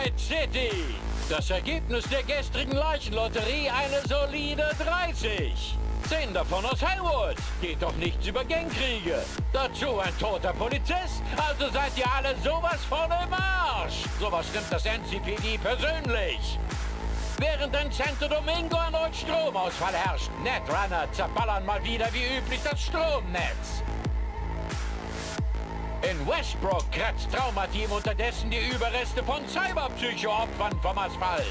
Night City. Das Ergebnis der gestrigen Leichenlotterie eine solide 30. 10 davon aus Hellwood. Geht doch nichts über Gangkriege. Dazu ein toter Polizist. Also seid ihr alle sowas von im Arsch. Sowas nimmt das NCPD persönlich. Während in Santo Domingo erneut Stromausfall herrscht. Netrunner zerballern mal wieder wie üblich das Stromnetz. In Westbrook kratzt Traumateam unterdessen die Überreste von Cyberpsycho-Opfern vom Asphalt.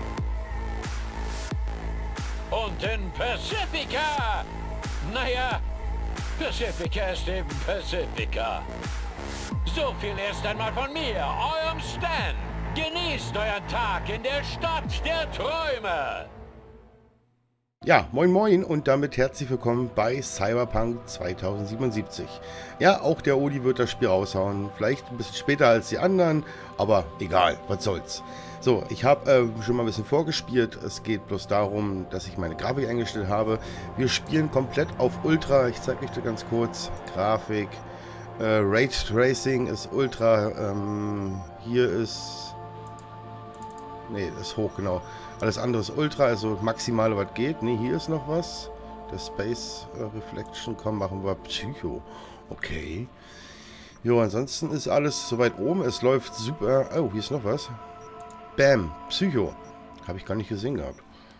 Und in Pacifica, naja, Pacifica ist eben Pacifica. So viel erst einmal von mir, eurem Stan. Genießt euren Tag in der Stadt der Träume. Ja, moin moin und damit herzlich willkommen bei Cyberpunk 2077. Ja, auch der Odi wird das Spiel raushauen. Vielleicht ein bisschen später als die anderen, aber egal, was soll's. So, ich habe schon mal ein bisschen vorgespielt. Es geht bloß darum, dass ich meine Grafik eingestellt habe. Wir spielen komplett auf Ultra. Ich zeige euch das ganz kurz. Grafik. Raytracing ist Ultra. Hier ist... Ne, das ist hoch, genau. Alles andere ist Ultra, also maximale, was geht. Ne, hier ist noch was. Der Space Reflection, komm, machen wir Psycho. Okay. Jo, ansonsten ist alles soweit oben. Es läuft super. Oh, hier ist noch was. Bam, Psycho. Habe ich gar nicht gesehen gehabt.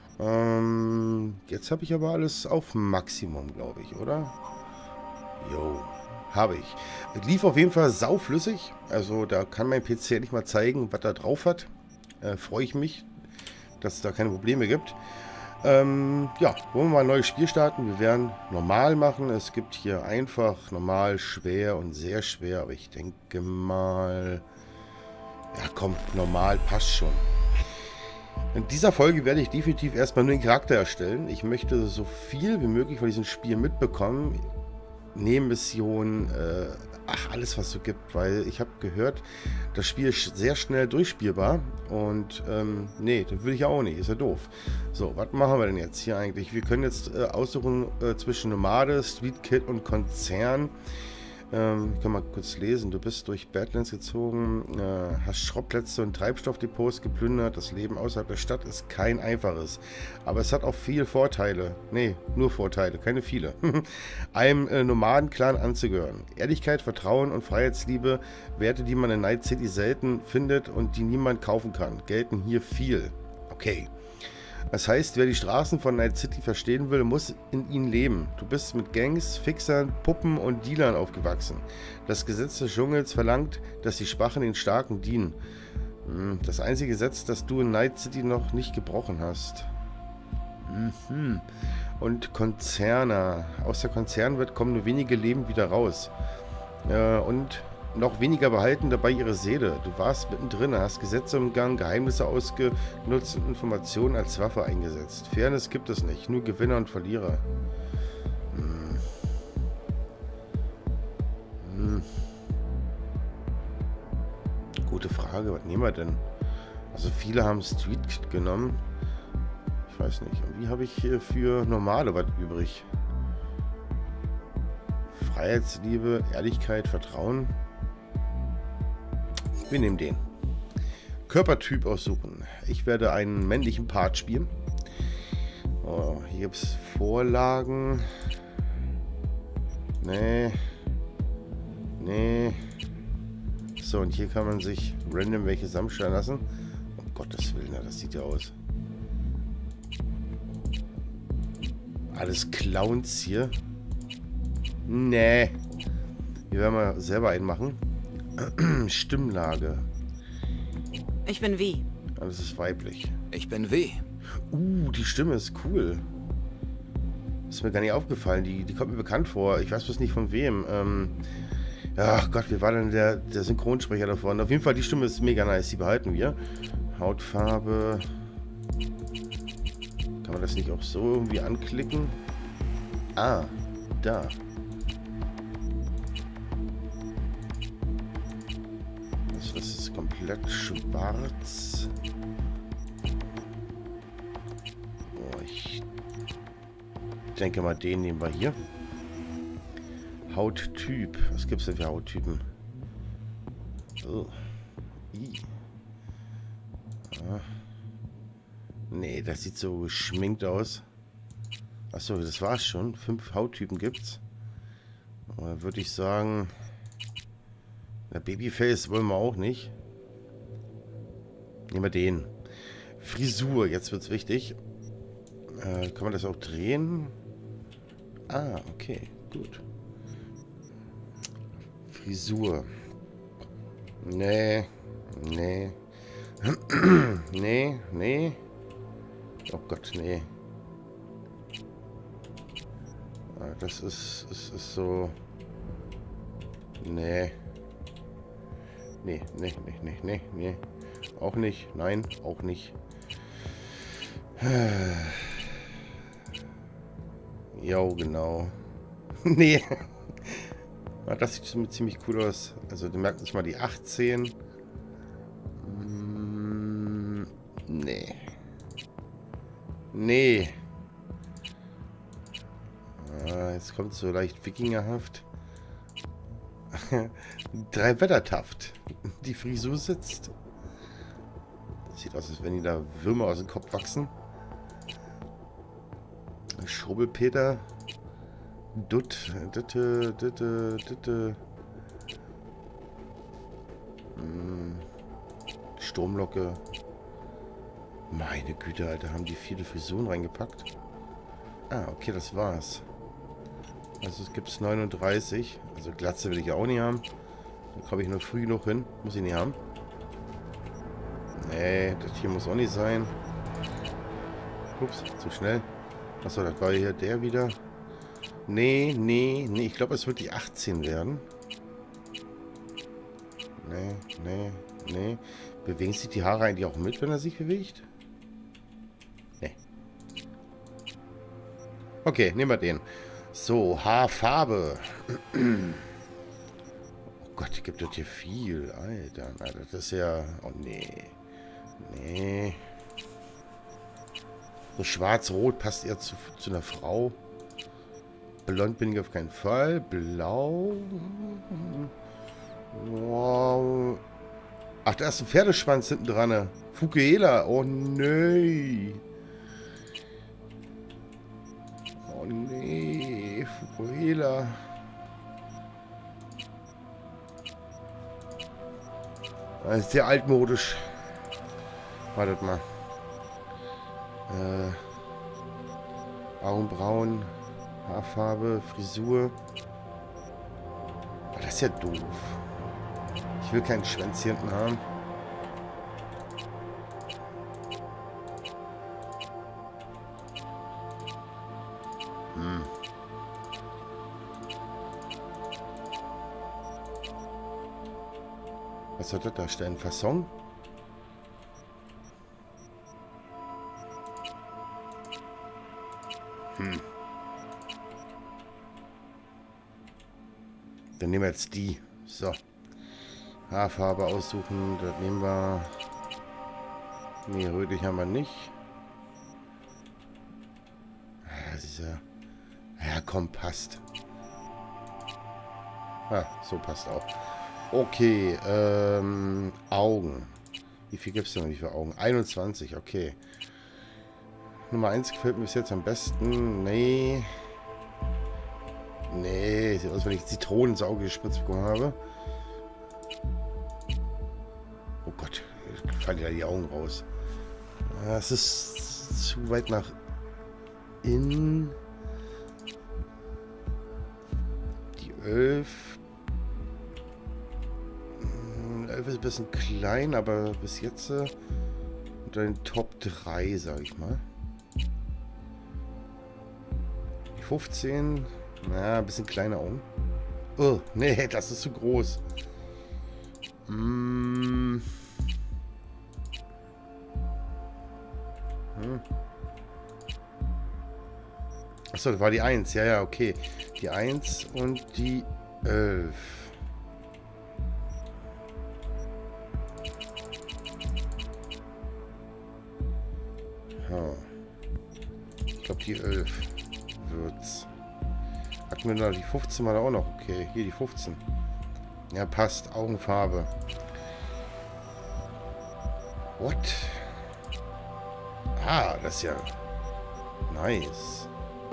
Jetzt habe ich aber alles auf Maximum, glaube ich, oder? Jo, habe ich. Lief auf jeden Fall sauflüssig. Also da kann mein PC nicht mal zeigen, was da drauf hat. Freue ich mich, dass es da keine Probleme gibt. Ja, wollen wir mal ein neues Spiel starten. Wir werden normal machen. Es gibt hier einfach, normal, schwer und sehr schwer. Aber ich denke mal... Ja, komm, normal passt schon. In dieser Folge werde ich definitiv erstmal nur den Charakter erstellen. Ich möchte so viel wie möglich von diesem Spiel mitbekommen. Nebenmissionen, alles was es so gibt, weil ich habe gehört, das Spiel ist sehr schnell durchspielbar und nee, das will ich auch nicht, ist ja doof. So, was machen wir denn jetzt hier eigentlich? Wir können jetzt aussuchen zwischen Nomade, Street Kid und Konzern. Ich kann mal kurz lesen. Du bist durch Badlands gezogen, hast Schrottplätze und Treibstoffdepots geplündert. Das Leben außerhalb der Stadt ist kein einfaches. Aber es hat auch viele Vorteile. Nee, nur Vorteile, keine viele. Einem Nomadenclan anzugehören. Ehrlichkeit, Vertrauen und Freiheitsliebe, Werte, die man in Night City selten findet und die niemand kaufen kann, gelten hier viel. Okay. Das heißt, wer die Straßen von Night City verstehen will, muss in ihnen leben. Du bist mit Gangs, Fixern, Puppen und Dealern aufgewachsen. Das Gesetz des Dschungels verlangt, dass die Schwachen den Starken dienen. Das einzige Gesetz, das du in Night City noch nicht gebrochen hast. Und Konzerne. Aus der Konzernwelt kommen nur wenige Leben wieder raus. Und noch weniger behalten dabei ihre Seele. Du warst mittendrin, hast Gesetze umgangen, Geheimnisse ausgenutzt und Informationen als Waffe eingesetzt. Fairness gibt es nicht, nur Gewinner und Verlierer. Gute Frage, was nehmen wir denn? Also viele haben Street genommen. Ich weiß nicht. Und wie habe ich hier für Normale was übrig? Freiheitsliebe, Ehrlichkeit, Vertrauen. Wir nehmen den. Körpertyp aussuchen. Ich werde einen männlichen Part spielen. Oh, hier gibt es Vorlagen. Nee. Nee. So, und hier kann man sich random welche zusammenstellen lassen. Um Gottes Willen, das sieht ja aus. Alles Clowns hier. Nee. Wir werden mal selber einen machen. Stimmlage. Ich bin V. Alles ist weiblich. Ich bin W. Die Stimme ist cool. Ist mir gar nicht aufgefallen. Die kommt mir bekannt vor. Ich weiß bloß nicht von wem. Ach Gott, wie war denn der Synchronsprecher davon? Auf jeden Fall, die Stimme ist mega nice. Die behalten wir. Hautfarbe. Kann man das nicht auch so irgendwie anklicken? Ah, da. Das ist komplett schwarz. Oh, ich denke mal, den nehmen wir hier. Hauttyp. Was gibt es denn für Hauttypen? Oh. Nee, das sieht so geschminkt aus. Achso, das war's schon. 5 Hauttypen gibt's. Da würde ich sagen, der Babyface wollen wir auch nicht. Nehmen wir den. Frisur, jetzt wird's wichtig. Kann man das auch drehen? Ah, okay, gut. Frisur. Nee. Nee. Nee, nee. Oh Gott, nee. Das ist so... Nee. Nee, nee, nee, nee, nee, nee. Auch nicht. Nein, auch nicht. Ja, genau. Nee. Das sieht ziemlich cool aus. Also, du merkst nicht mal die 18. Nee. Nee. Jetzt kommt so leicht wikingerhaft. 3 Wettertaft. Die Frisur sitzt. Sieht aus, als wenn die da Würmer aus dem Kopf wachsen. Schrubbelpeter. Ditte. Sturmlocke. Meine Güte, Alter, haben die viele Frisuren reingepackt? Ah, okay, das war's. Also es gibt 39. Also Glatze will ich ja auch nicht haben. Da komme ich noch früh genug hin. Muss ich nicht haben. Nee, das hier muss auch nicht sein. Ups, zu schnell. Achso, das war hier der wieder. Nee, nee, nee. Ich glaube, es wird die 18 werden. Nee, nee, nee. Bewegen sich die Haare eigentlich auch mit, wenn er sich bewegt? Nee. Okay, nehmen wir den. So, Haarfarbe. Oh Gott, gibt das hier viel. Alter, Alter, das ist ja... Oh, nee. Nee. So schwarz-rot passt eher zu einer Frau. Blond bin ich auf keinen Fall. Blau. Wow. Ach, da ist ein Pferdeschwanz hinten dran. Fukuhela. Oh, nee. Oh, nee. Fukuhela. Das ist sehr altmodisch. Wartet mal. Augenbrauen. Haarfarbe. Frisur. Oh, das ist ja doof. Ich will keinen Schwänz hier hinten haben. Was soll das darstellen? Fasson? Dann nehmen wir jetzt die. So. Haarfarbe aussuchen. Das nehmen wir. Nee, rötlich haben wir nicht. Ja, komm, passt. Ah, so passt auch. Okay, Augen. Wie viel gibt es denn noch für Augen? 21, okay. Nummer 1 gefällt mir bis jetzt am besten. Nee. Nee, sieht aus, als wenn ich Zitronen ins Auge gespritzt bekommen habe. Oh Gott, fallen ja die Augen raus. Das ist zu weit nach innen. Die 11. 11 ist ein bisschen klein, aber bis jetzt unter den Top 3, sage ich mal. Die 15, na, ein bisschen kleine Augen. Oh, nee, das ist zu groß. Achso, das war die 1. Ja, ja, okay. Die 1 und die 11. Ich glaube, die 11 wird's. Hatten wir da die 15 mal auch noch? Okay, hier die 15. Ja, passt. Augenfarbe. What? Ah, das ist ja nice.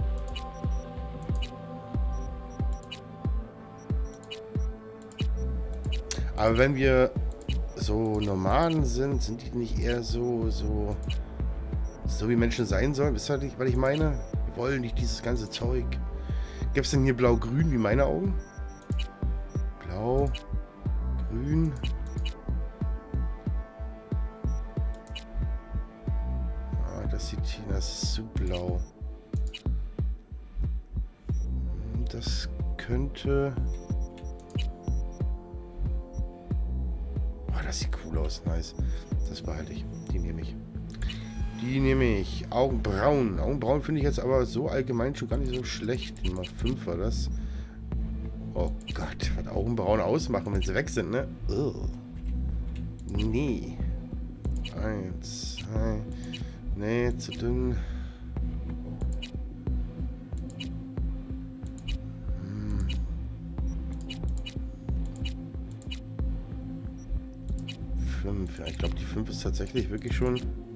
Aber wenn wir so Nomaden sind, sind die nicht eher so wie Menschen sein sollen? Wisst ihr nicht, was ich meine? Wir wollen nicht dieses ganze Zeug. Gibt es denn hier blau-grün wie meine Augen? Blau, grün. Ah, das sieht hier, das ist zu blau. Das könnte... Oh, das sieht cool aus, nice. Das behalte ich. Die nehme ich. Die nehme ich. Augenbrauen. Augenbrauen finde ich jetzt aber so allgemein schon gar nicht so schlecht. Nummer 5 war das. Oh Gott, was Augenbrauen ausmachen, wenn sie weg sind, ne? Ugh. Nee. 1, 2. Nee, zu dünn. Ja, ich glaube, die 5 ist tatsächlich wirklich schon...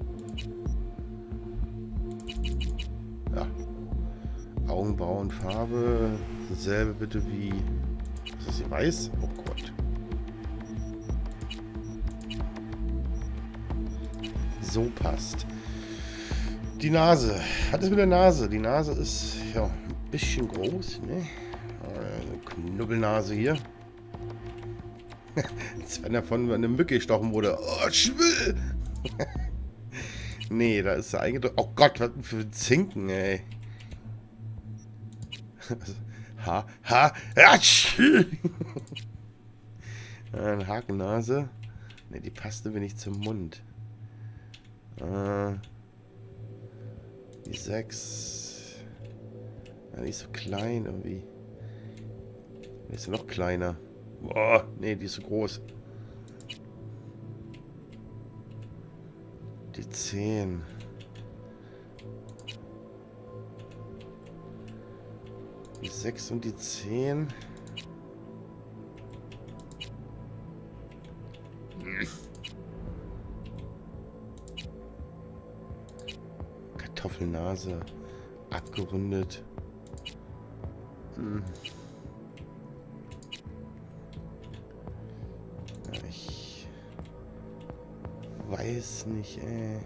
Ja. Augenbrauenfarbe. Dasselbe bitte wie... Ist das hier weiß? Oh Gott. So passt. Die Nase. Was ist mit der Nase? Die Nase ist ja ein bisschen groß, ne? Eine Knubbelnase hier. Als wenn er von einer Mücke gestochen wurde. Oh, Schwill! Nee, da ist er eingedrückt. Oh Gott, was für ein Zinken, ey. Eine Hakennase. Ne, die passte mir nicht zum Mund. Die 6. Ja, die ist so klein irgendwie. Die ist noch kleiner. Boah, nee, die ist so groß. Die 10. Die 6 und die 10. Kartoffelnase. Abgerundet. Ich weiß nicht, ey.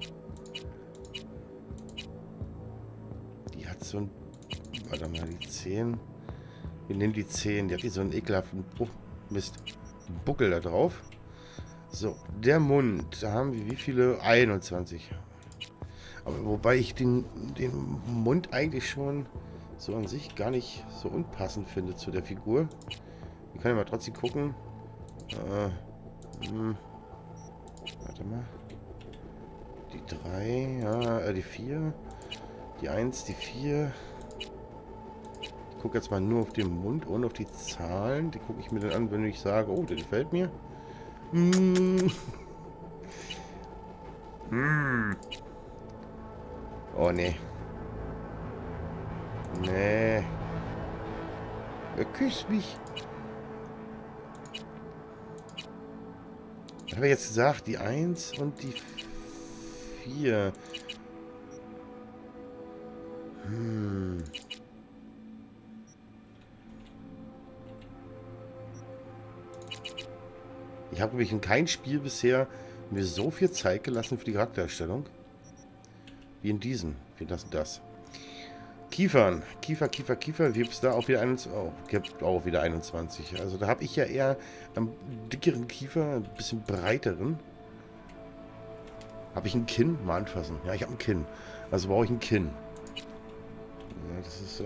Die hat so ein... Warte mal, die 10. Wir nehmen die 10. Die hat so einen ekelhaften Buckel da drauf. So, der Mund. Da haben wir wie viele? 21. Aber wobei ich den Mund eigentlich schon so an sich gar nicht so unpassend finde zu der Figur. Wir können ja mal trotzdem gucken. Warte mal. Die 3, ja, die 4. Die 1, die 4. Ich gucke jetzt mal nur auf den Mund, ohne auf die Zahlen. Die gucke ich mir dann an, wenn ich sage, oh, der gefällt mir. Oh, nee. Nee. Er küsst mich. Was habe ich jetzt gesagt? Die 1 und die 4. Ich habe nämlich in keinem Spiel bisher mir so viel Zeit gelassen für die Charaktererstellung. Wie in diesen. Wir lassen das. Kiefern. Kiefer. Gibt es da auch wieder 21? Oh, gibt auch wieder 21. Also da habe ich ja eher einen dickeren Kiefer, ein bisschen breiteren. Habe ich ein Kinn? Mal anfassen. Ja, ich habe ein Kinn. Also brauche ich ein Kinn. Ja, das ist,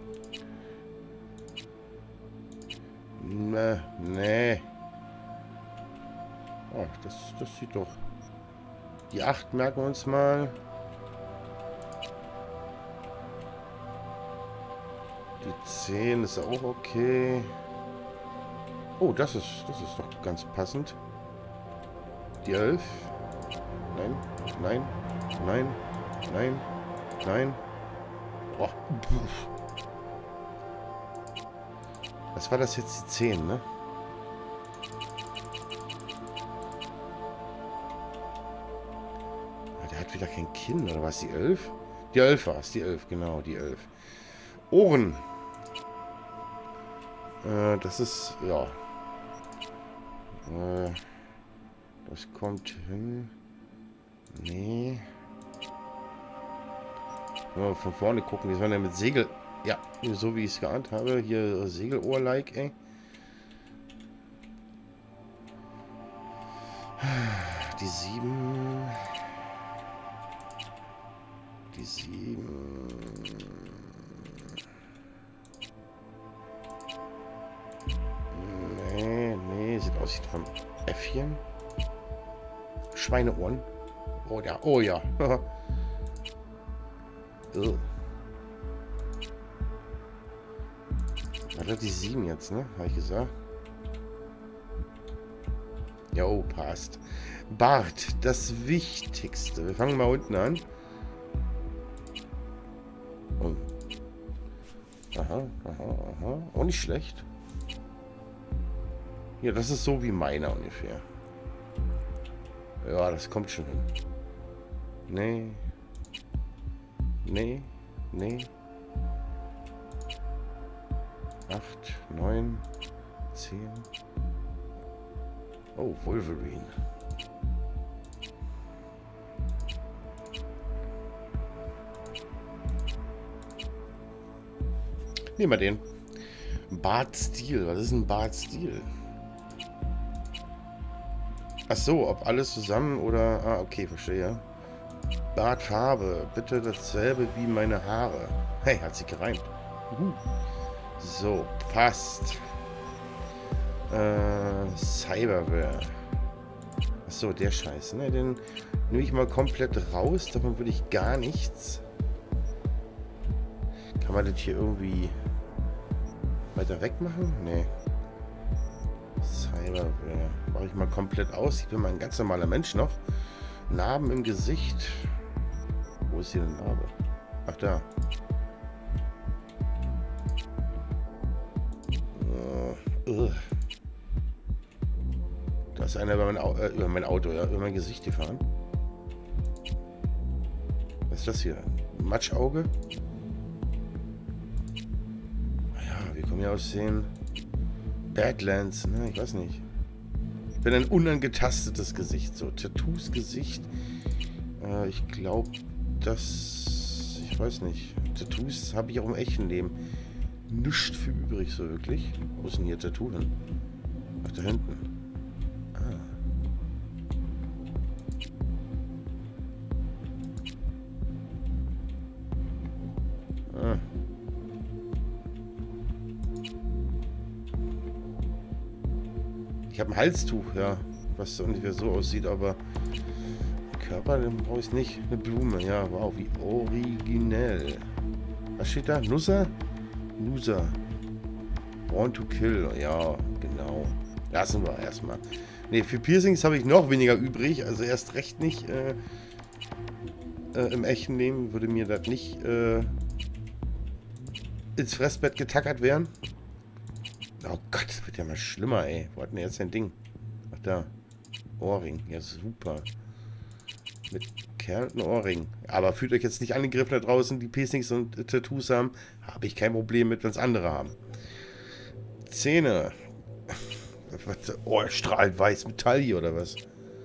nee. Oh, das sieht doch... Die 8 merken wir uns mal. Die 10 ist auch okay. Oh, das ist doch ganz passend. Die 11. Nein. Oh. Was war das jetzt? Die 10, ne? Der hat wieder kein Kinn, oder was? Die 11? Die 11 war es, die 11, genau, die 11. Ohren. Das ist, ja. Das kommt hin. Nee. Ja, von vorne gucken, die sollen ja mit Segel. Ja, so wie ich es geahnt habe. Hier Segelohr-like, ey. Die 7. Die 7. Nee, sieht aus wie vom Äffchen. Schweineohren. Oh ja, oh ja. Was hat die 7 jetzt, ne? Habe ich gesagt. Jo, passt. Bart, das Wichtigste. Wir fangen mal unten an. Oh. Aha. Auch nicht schlecht. Ja, das ist so wie meiner ungefähr. Ja, das kommt schon hin. Nee. 8, 9, 10. Oh, Wolverine. Nehmen wir den. Bartstil. Was ist ein Bartstil? Ach so, ob alles zusammen oder... Ah, okay, verstehe. Bartfarbe. Bitte dasselbe wie meine Haare. Hey, hat sich gereimt. So, passt. Cyberware. Ach so, der Scheiß, ne? Den nehme ich mal komplett raus. Davon will ich gar nichts. Kann man das hier irgendwie weiter weg machen? Nee. Cyberware. Mache ich mal komplett aus. Ich bin mal ein ganz normaler Mensch noch. Narben im Gesicht. Wo ist hier eine Narbe? Ach, da. Da ist einer über mein Auto, ja, über mein Gesicht gefahren. Was ist das hier? Matschauge? Ja, wie kommen hier aussehen? Badlands, ne, ich weiß nicht. Ich bin ein unangetastetes Gesicht, so Tattoos Gesicht. Ich glaube, das... Ich weiß nicht. Tattoos habe ich auch im echten Leben. Nichts für übrig, so wirklich. Wo ist denn hier Tattoo hin? Ach, da hinten. Ich habe ein Halstuch, ja, was ungefähr so aussieht, aber Körper, den brauche ich nicht. Eine Blume, ja, wow, wie originell. Was steht da? Nusser? Loser. Born to kill, ja, genau. Lassen wir erstmal. Ne, für Piercings habe ich noch weniger übrig, also erst recht nicht im echten Leben würde mir das nicht ins Fressbett getackert werden. Oh Gott, das wird ja mal schlimmer, ey. Wo hat denn jetzt ein Ding? Ach, da. Ohrring. Ja, super. Mit Kerl und Ohrring. Aber fühlt euch jetzt nicht angegriffen da draußen, die Piercings und Tattoos haben. Habe ich kein Problem mit, wenn es andere haben. Zähne. Oh, strahlt weiß. Metall hier oder was?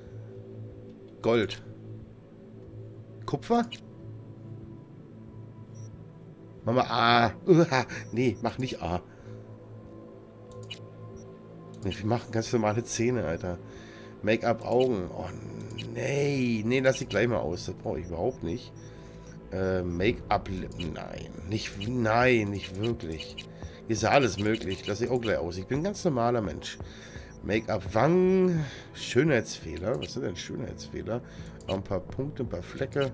Gold. Kupfer? Mach mal A. Nee, mach nicht A. Nee, wir machen ganz normale Zähne, Alter. Make-up Augen. Oh, nee. Nee, lass ich gleich mal aus. Das brauche ich überhaupt nicht. Make-up Lippen. Nein, nicht wirklich. Hier ist ja alles möglich. Lass ich auch gleich aus. Ich bin ein ganz normaler Mensch. Make-up Wangen. Schönheitsfehler. Was sind denn Schönheitsfehler? Auch ein paar Punkte, ein paar Flecke.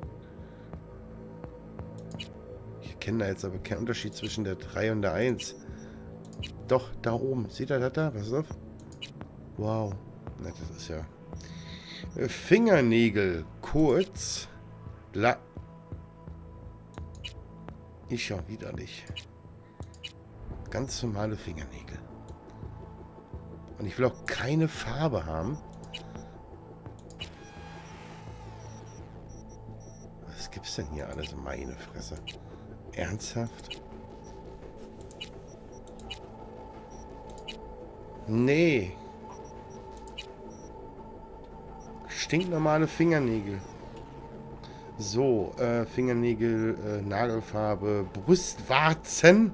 Ich kenne da jetzt aber keinen Unterschied zwischen der 3 und der 1. Doch, da oben. Seht ihr das da? Was ist das? Wow. Na, das ist ja... Fingernägel. Kurz. Ich schon wieder nicht. Ganz normale Fingernägel. Und ich will auch keine Farbe haben. gibt's denn hier alles? Meine Fresse. Ernsthaft? Nee. Stinknormale Fingernägel. So, Fingernägel, Nagelfarbe, Brustwarzen.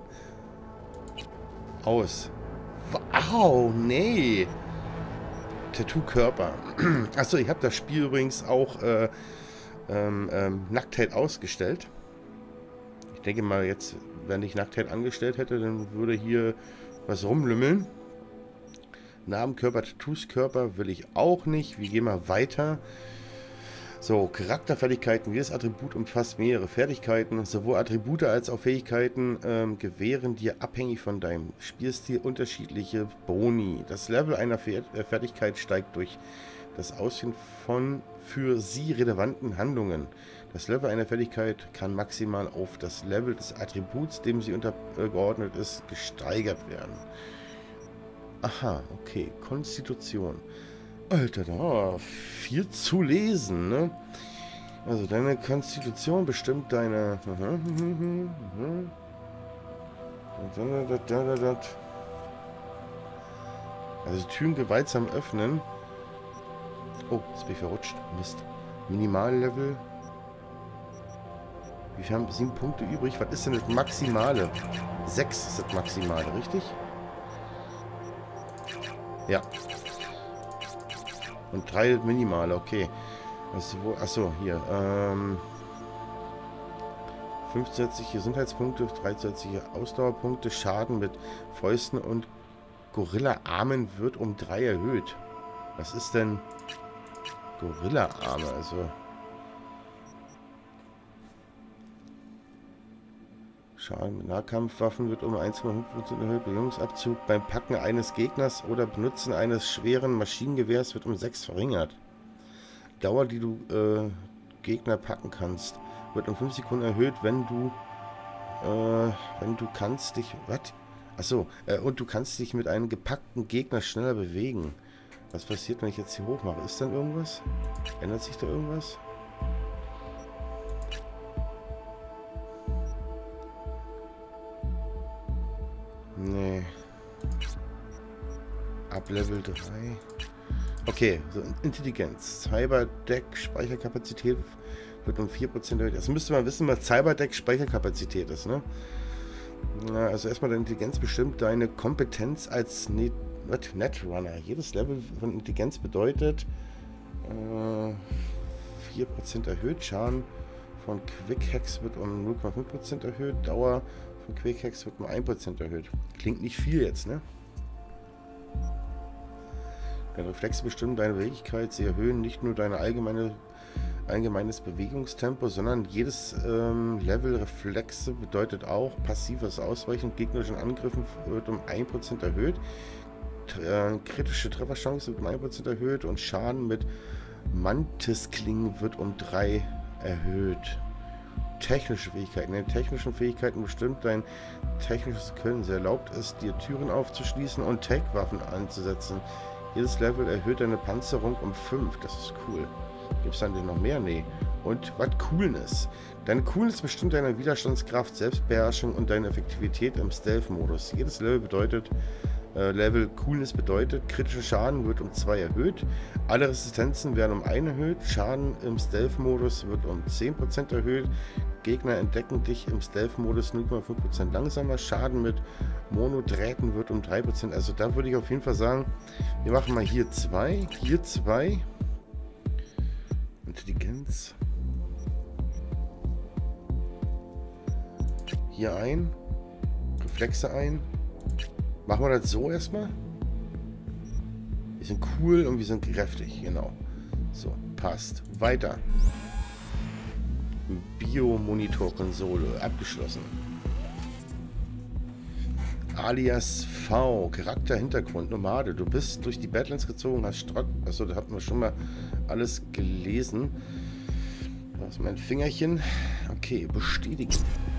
Aus. Au, nee. Tattoo-Körper. Achso, ich habe das Spiel übrigens auch Nacktheit ausgestellt. Ich denke mal jetzt, wenn ich Nacktheit angestellt hätte, dann würde hier was rumlümmeln. Namenkörper, Tattoos, Körper will ich auch nicht. Wir gehen mal weiter. So, Charakterfertigkeiten. Jedes Attribut umfasst mehrere Fertigkeiten. Sowohl Attribute als auch Fähigkeiten gewähren dir abhängig von deinem Spielstil unterschiedliche Boni. Das Level einer Fertigkeit steigt durch das Ausführen von für sie relevanten Handlungen. Das Level einer Fertigkeit kann maximal auf das Level des Attributs, dem sie untergeordnet ist, gesteigert werden. Aha, okay. Konstitution. Alter, da viel zu lesen, ne? Also deine Konstitution bestimmt deine... Also Türen gewaltsam öffnen. Oh, jetzt bin ich verrutscht. Mist. Minimallevel. Wie viel haben 7 Punkte übrig? Was ist denn das Maximale? 6 ist das Maximale, richtig? Ja. Und 3 Minimale, okay. Also, achso, hier. 5 zusätzliche Gesundheitspunkte, 3 zusätzliche Ausdauerpunkte, Schaden mit Fäusten und Gorilla-Armen wird um 3 erhöht. Was ist denn Gorilla-Arme? Also. Schaden mit Nahkampfwaffen wird um 1,5% erhöht. Bewegungsabzug beim Packen eines Gegners oder Benutzen eines schweren Maschinengewehrs wird um 6 verringert. Dauer, die du Gegner packen kannst, wird um 5 Sekunden erhöht, wenn du kannst dich... Was? Achso, und du kannst dich mit einem gepackten Gegner schneller bewegen. Was passiert, wenn ich jetzt hier hoch mache? Ist dann irgendwas? Ändert sich da irgendwas? Nee. Ab Level 3. Okay, so Intelligenz. Cyberdeck, Speicherkapazität wird um 4% erhöht. Das müsste man wissen, was Cyberdeck Speicherkapazität ist, ne? Ja, also erstmal deine Intelligenz bestimmt deine Kompetenz als Netrunner. Jedes Level von Intelligenz bedeutet 4% erhöht. Schaden von Quick Hacks wird um 0,5% erhöht. Dauer von Quick Hacks wird um 1% erhöht. Klingt nicht viel jetzt, ne? Deine Reflexe bestimmen deine Beweglichkeit. Sie erhöhen nicht nur dein allgemeines Bewegungstempo, sondern jedes Level Reflexe bedeutet auch passives Ausweichen gegnerischen Angriffen wird um 1% erhöht. Kritische Trefferchance wird um 1% erhöht und Schaden mit Mantisklingen wird um 3 erhöht. Technische Fähigkeiten. In den technischen Fähigkeiten bestimmt dein technisches Können. Sie erlaubt es, dir Türen aufzuschließen und Tech-Waffen einzusetzen. Jedes Level erhöht deine Panzerung um 5. Das ist cool. Gibt es dann denn noch mehr? Nee. Und was Coolness? Deine Coolness bestimmt deine Widerstandskraft, Selbstbeherrschung und deine Effektivität im Stealth-Modus. Jedes Level bedeutet... Coolness bedeutet, kritischer Schaden wird um 2 erhöht, alle Resistenzen werden um 1 erhöht, Schaden im Stealth-Modus wird um 10% erhöht, Gegner entdecken dich im Stealth-Modus 0,5% langsamer, Schaden mit Monodrähten wird um 3%, also da würde ich auf jeden Fall sagen, wir machen mal hier 2, Intelligenz, hier ein, Reflexe ein. Machen wir das so erstmal. Wir sind cool und wir sind kräftig, genau. So, passt. Weiter. Biomonitor-Konsole, abgeschlossen. Alias V, Charakter, Hintergrund, Nomade. Du bist durch die Badlands gezogen, hast Strott. Achso, da hatten wir schon mal alles gelesen. Da ist mein Fingerchen. Okay, bestätigen.